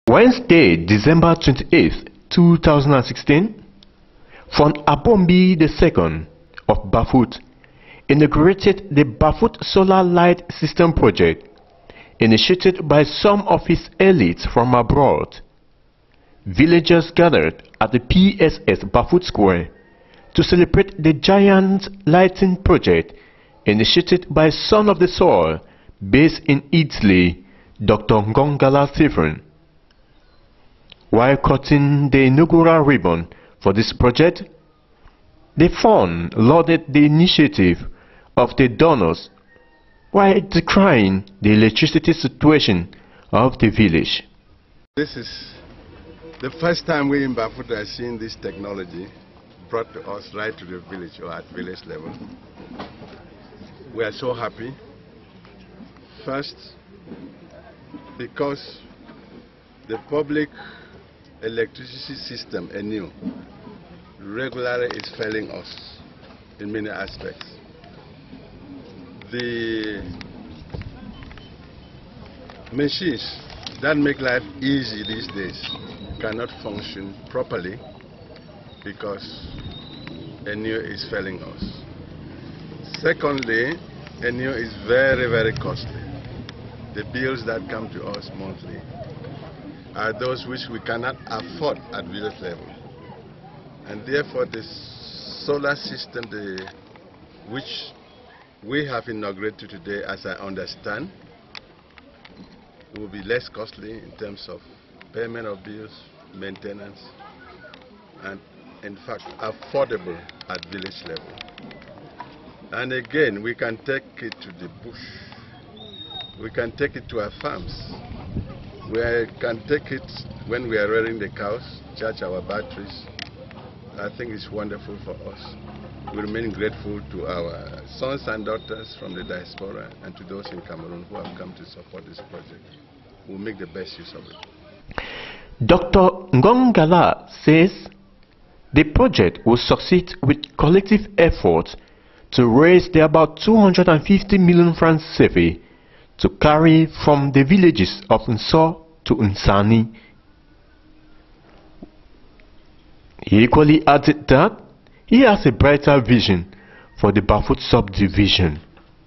Wednesday, December 28, 2016, from Abumbi II of Bafut inaugurated the Bafut Solar Light System project, initiated by some of his elites from abroad. Villagers gathered at the PSS Bafut Square to celebrate the giant lighting project initiated by Son of the Soil, based in Italy, Dr. Ngongala Stephen. While cutting the inaugural ribbon for this project, the fund lauded the initiative of the donors while decrying the electricity situation of the village. This is the first time we in Bafut are seeing this technology brought to us right to the village or at village level. We are so happy. First, because the public electricity system, anew, regularly is failing us in many aspects. The machines that make life easy these days cannot function properly because anew is failing us. Secondly, anew is very, very costly. The bills that come to us monthly are those which we cannot afford at village level. And therefore the solar system which we have inaugurated today, as I understand, will be less costly in terms of payment of bills, maintenance, and in fact affordable at village level. And again, we can take it to the bush. We can take it to our farms. We can take it when we are rearing the cows, charge our batteries. I think it's wonderful for us. We remain grateful to our sons and daughters from the diaspora and to those in Cameroon who have come to support this project. We'll make the best use of it. Dr. Ngongala says the project will succeed with collective effort to raise the about 250 million francs CFA to carry from the villages of Nso to Nsani. He equally added that he has a brighter vision for the Bafut subdivision.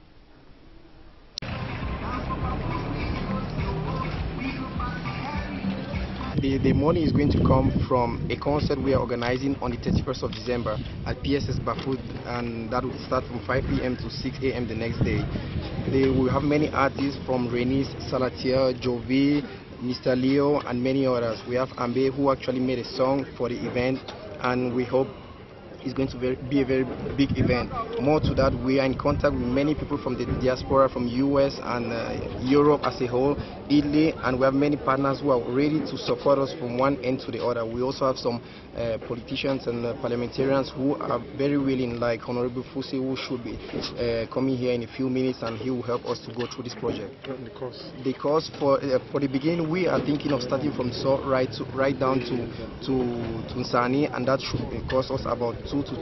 The money is going to come from a concert we are organizing on the 31st of December at PSS Bafut, and that will start from 5 p.m. to 6 a.m. the next day. They will have many artists from Renis, Salatiel, Jovi, Mr. Leo, and many others. We have Ambe, who actually made a song for the event, and we hope it's going to be a very big event. More to that, we are in contact with many people from the diaspora, from US and Europe as a whole, Italy, and we have many partners who are ready to support us from one end to the other. We also have some politicians and parliamentarians who are very willing, like Honorable Fusi, who should be coming here in a few minutes, and he will help us to go through this project. The cost for the beginning, we are thinking of starting from right down to Nsani, and that should cost us about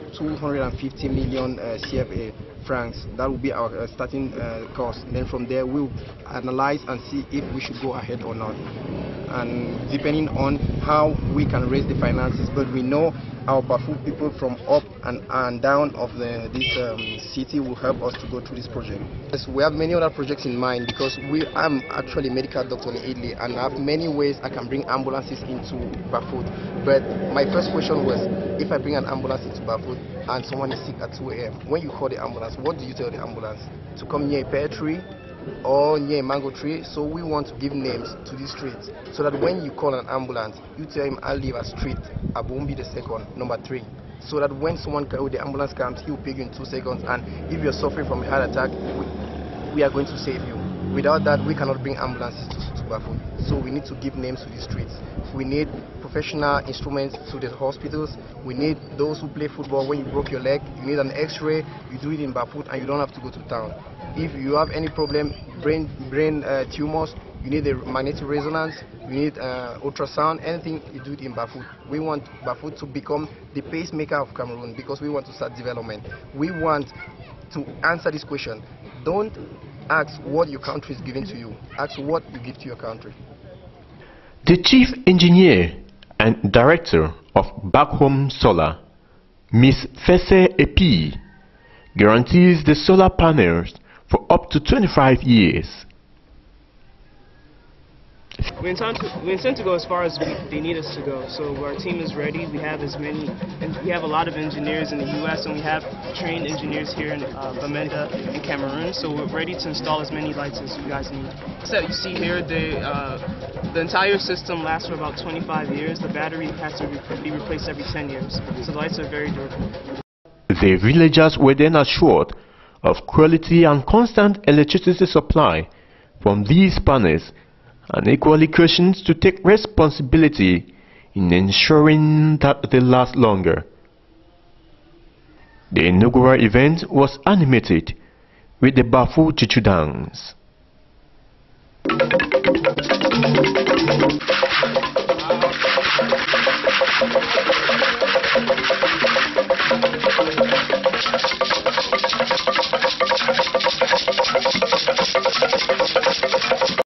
250 million CFA francs. That will be our starting cost. Then from there we'll analyze and see if we should go ahead or not, and depending on how we can raise the finances. But we know our Bafut people from up and down of this city will help us to go through this project. Yes, we have many other projects in mind, because I'm actually a medical doctor in Italy, and I have many ways I can bring ambulances into Bafut. But my first question was, if I bring an ambulance into Bafut and someone is sick at 2 a.m., when you call the ambulance, what do you tell the ambulance? To come near a pear tree or near a mango tree? So we want to give names to these streets, so that when you call an ambulance, you tell him, I live at street Abumbi II, number 3. So that when the ambulance comes, he will pick you in 2 seconds, and if you're suffering from a heart attack, we are going to save you. Without that, we cannot bring ambulances to Bafut. So we need to give names to these streets. We need professional instruments to the hospitals. We need those who play football. When you broke your leg, you need an x-ray. You do it in Bafut, and you don't have to go to town. If you have any problem, brain tumors, you need a magnetic resonance, you need ultrasound, anything, you do it in Bafut. We want Bafut to become the pacemaker of Cameroon, because we want to start development. We want to answer this question. Don't ask what your country is giving to you. Ask what you give to your country. The Chief Engineer and Director of Back Home Solar, Ms. Fese Epi, guarantees the solar panels for up to 25 years. We intend to go as far as they need us to go. So our team is ready. We have we have a lot of engineers in the U.S. and we have trained engineers here in Bamenda and Cameroon. So we're ready to install as many lights as you guys need. So you see here, the entire system lasts for about 25 years. The battery has to be replaced every 10 years. So the lights are very durable. The villagers were then assured of quality and constant electricity supply from these panels, and equally cautioned to take responsibility in ensuring that they last longer. The inaugural event was animated with the Bafut Chichu dance.